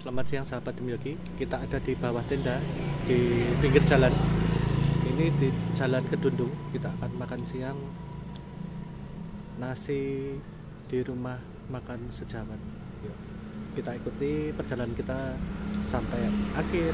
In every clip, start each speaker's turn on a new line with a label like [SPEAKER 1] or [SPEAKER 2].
[SPEAKER 1] Selamat siang sahabat Yogi. Kita ada di bawah tenda di pinggir jalan. Ini di Jalan Kedundung. Kita akan makan siang nasi di rumah makan Sejawat. Yuk, kita ikuti perjalanan kita sampai akhir.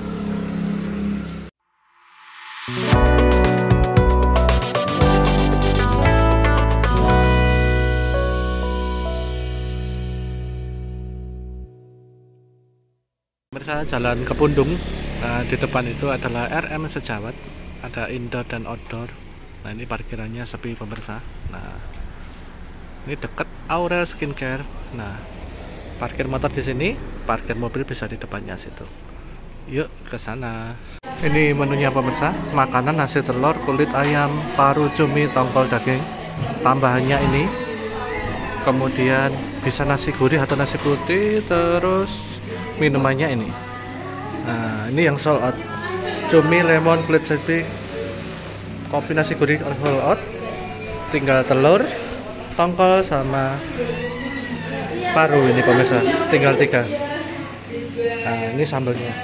[SPEAKER 1] Pemirsa, jalan ke Pundung. Nah, di depan itu adalah RM Sejawat. Ada indoor dan outdoor. Nah, ini parkirannya sepi pemirsa. Nah, ini dekat Aurel Skincare. Nah, parkir motor di sini, parkir mobil bisa di depannya situ. Yuk ke sana. Ini menunya pemirsa. Makanan nasi telur, kulit ayam, paru, cumi, tongkol daging. Tambahannya ini. Kemudian bisa nasi gurih atau nasi putih, terus minumannya ini. Nah, ini yang sold out. Cumi, lemon, kulit sapi, kopi, nasi gurih sold out. Tinggal telur, tongkol sama paru ini pemirsa. Tinggal 3. Nah, ini sambalnya.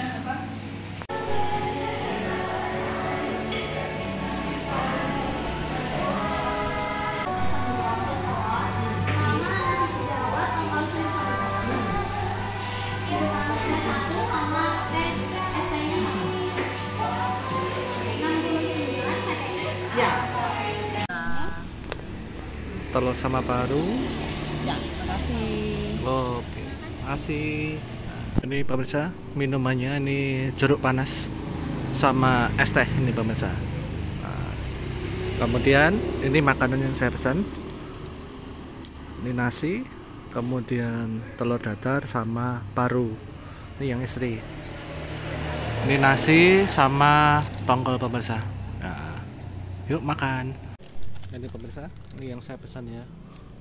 [SPEAKER 1] Telur sama paru.
[SPEAKER 2] Ya, makasih.
[SPEAKER 1] Oke, makasih. Ini pemirsa, minumannya ini jeruk panas sama es teh ini pemirsa. Nah, kemudian ini makanan yang saya pesan. Ini nasi, kemudian telur dadar sama paru. Ini yang istri. Ini nasi sama tongkol pemirsa. Nah, yuk makan. Ini pemirsa, ini yang saya pesan ya.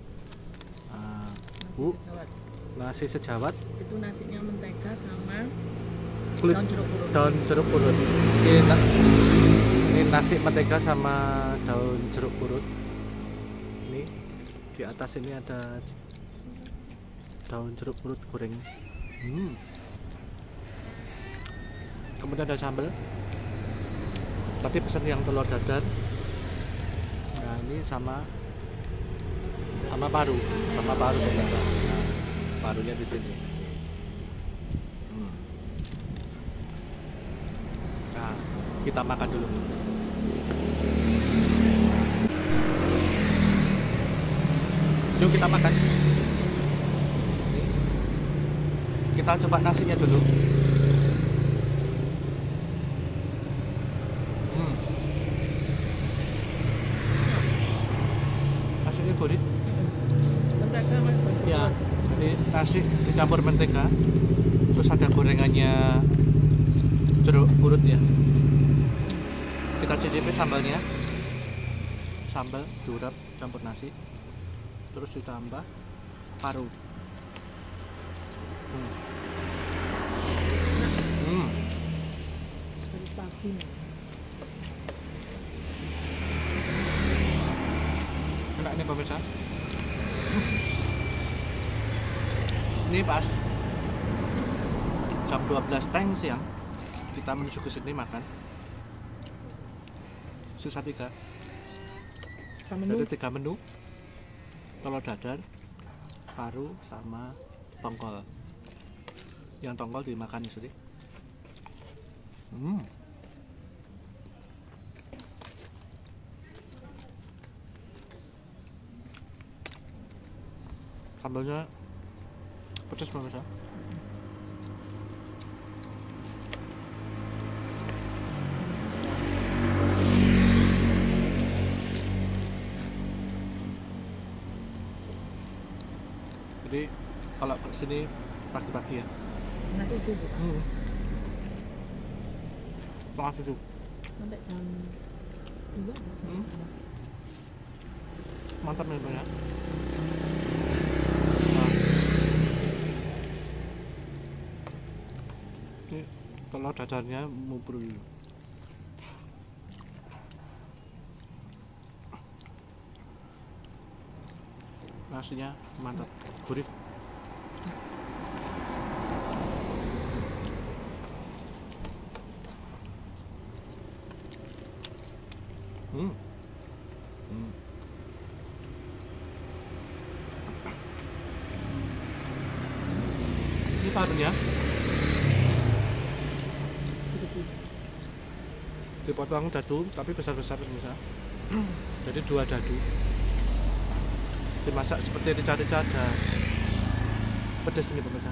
[SPEAKER 1] Nasi Sejawat.
[SPEAKER 2] Itu nasinya mentega sama
[SPEAKER 1] Kulit daun jeruk purut. Ini nasi mentega sama daun jeruk purut. Ini di atas ini ada daun jeruk purut goreng. Kemudian ada sambal. Tadi pesan yang telur dadar. Nah, ini sama paru, pemirsa. Nah, parunya di sini. Nah, kita makan dulu. Yuk kita makan. Kita coba nasinya dulu. Nasinya gurih.
[SPEAKER 2] mentega mas.
[SPEAKER 1] Ya, ini nasi dicampur mentega. Terus ada gorengannya jeruk purut ya. Kita cicipi sambalnya. Sambal diurap campur nasi. Terus ditambah paru.
[SPEAKER 2] Dari pagi.
[SPEAKER 1] Enak nih pemirsa. Ini pas jam 12 teng siang kita menuju ke sini makan. Sisa 3. Dari 3 menu. Telur dadar, paru sama tongkol. Yang tongkol dimakan di sini. Sambalnya pedas pemirsa. Jadi kalau ke sini pagi-pagi ya.
[SPEAKER 2] Nanti itu.
[SPEAKER 1] Setengah 7.
[SPEAKER 2] Sampai jam 2.
[SPEAKER 1] Mantap nih banyak. Ini telur dadarnya mubur dulu. Nasinya mantap, gurih. Ini parunya dipotong dadu tapi besar-besar pemirsa. Jadi 2 dadu. Dimasak seperti rica-rica, ada pedas ini pemirsa.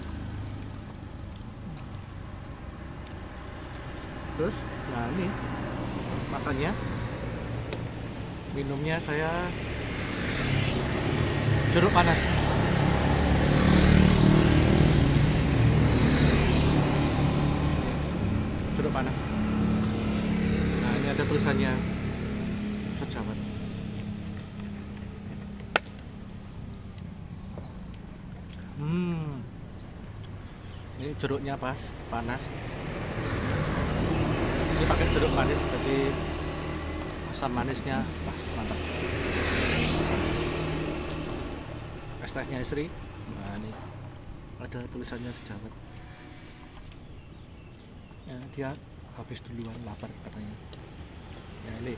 [SPEAKER 1] Terus, nah ini makannya, minumnya saya jeruk panas. Jeruk panas. Nah ini ada tulisannya Sejawat. Ini jeruknya pas, panas. Ini pakai jeruk manis, jadi asam manisnya pas, mantap. Es tehnya istri. Nah ini ada tulisannya Sejawat. Ya, dia habis duluan, lapar katanya. Ya ini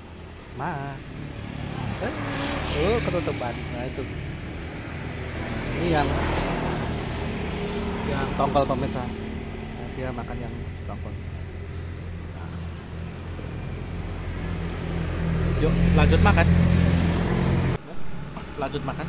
[SPEAKER 1] oh ketutupan. Nah itu ini yang tongkol pemirsa. Nah, dia makan yang tongkol. Nah. Yuk lanjut makan. Lanjut makan.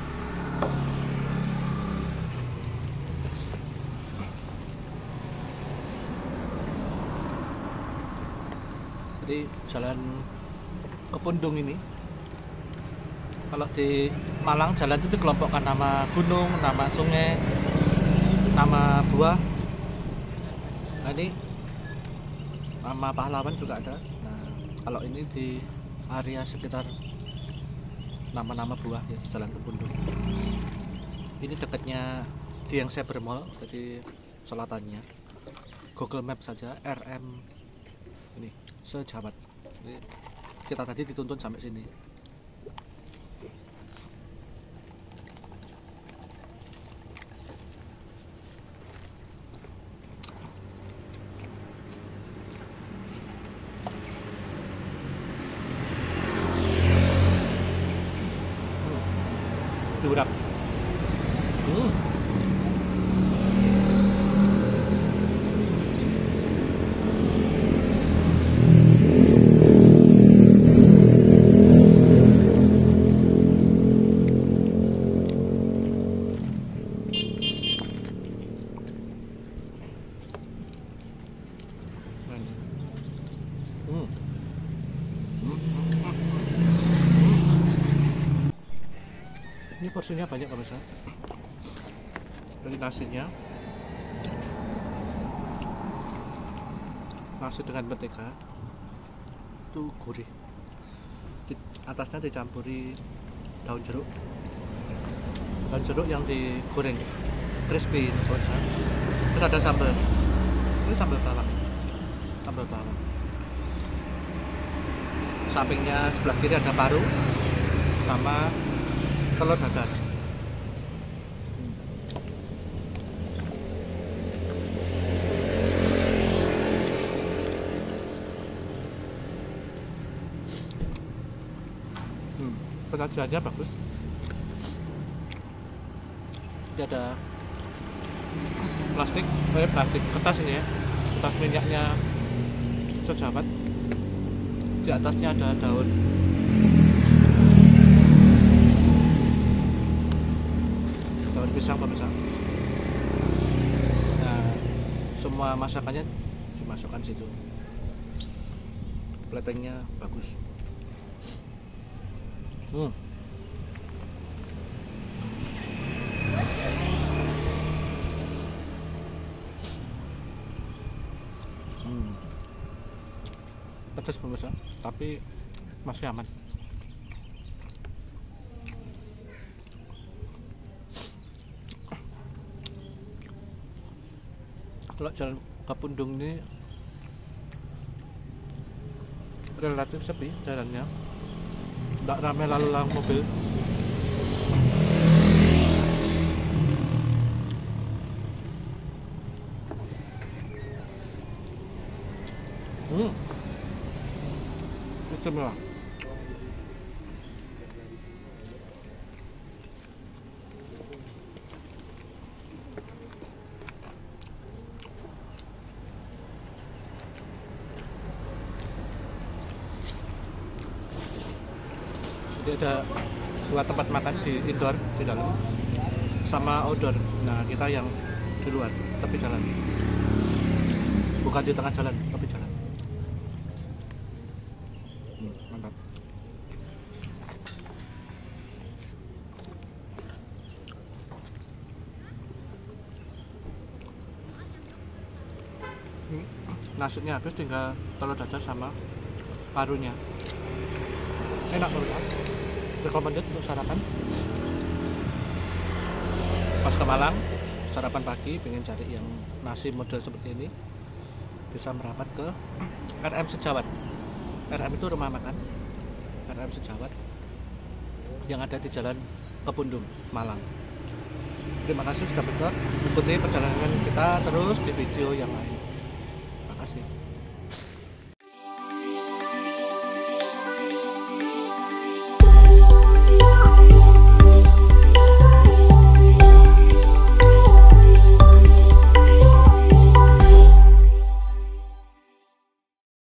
[SPEAKER 1] Jadi jalan Kepundung ini, kalau di Malang jalan itu dikelompokkan nama gunung, nama sungai, nama buah. Nah ini nama pahlawan juga ada. Nah kalau ini di area sekitar nama-nama buah ya, jalan Kepundung. Ini dekatnya Dieng Cyber Mall, jadi selatannya. Google Map saja RM ini Sejawat. Jadi, kita tadi dituntun sampai sini. Durap. Ini porsinya banyak pemirsa. Dari nasinya, nasi dengan mentega itu gurih. Di atasnya dicampuri daun jeruk yang digoreng crispy pemirsa. Terus ada sambal. Ini sambal bawang. Sampingnya sebelah kiri ada paru sama telur dadar. Penyajiannya bagus. Ini ada plastik kertas ini ya, kertas minyaknya Sejawat. Di atasnya ada daun pisang pemirsa. Nah, semua masakannya dimasukkan situ. Platingnya bagus. Pedas pemirsa, tapi masih aman. Kalau jalan Kepundung ini relatif sepi jalannya, tidak ramai lalu lalang mobil. Istimewa. Jadi ada dua tempat makan di indoor di dalam sama outdoor. Nah kita yang di luar tepi jalan, bukan di tengah jalan, tepi jalan. Mantap. Nasinya habis, tinggal telur dadar sama parunya. Enak banget. Recommended untuk sarapan. Pas ke Malang, sarapan pagi, pengen cari yang nasi model seperti ini, bisa merapat ke RM Sejawat. RM itu rumah makan RM Sejawat yang ada di Jalan Kepundung, Malang. Terima kasih sudah ikuti perjalanan kita terus di video yang lain. Terima kasih.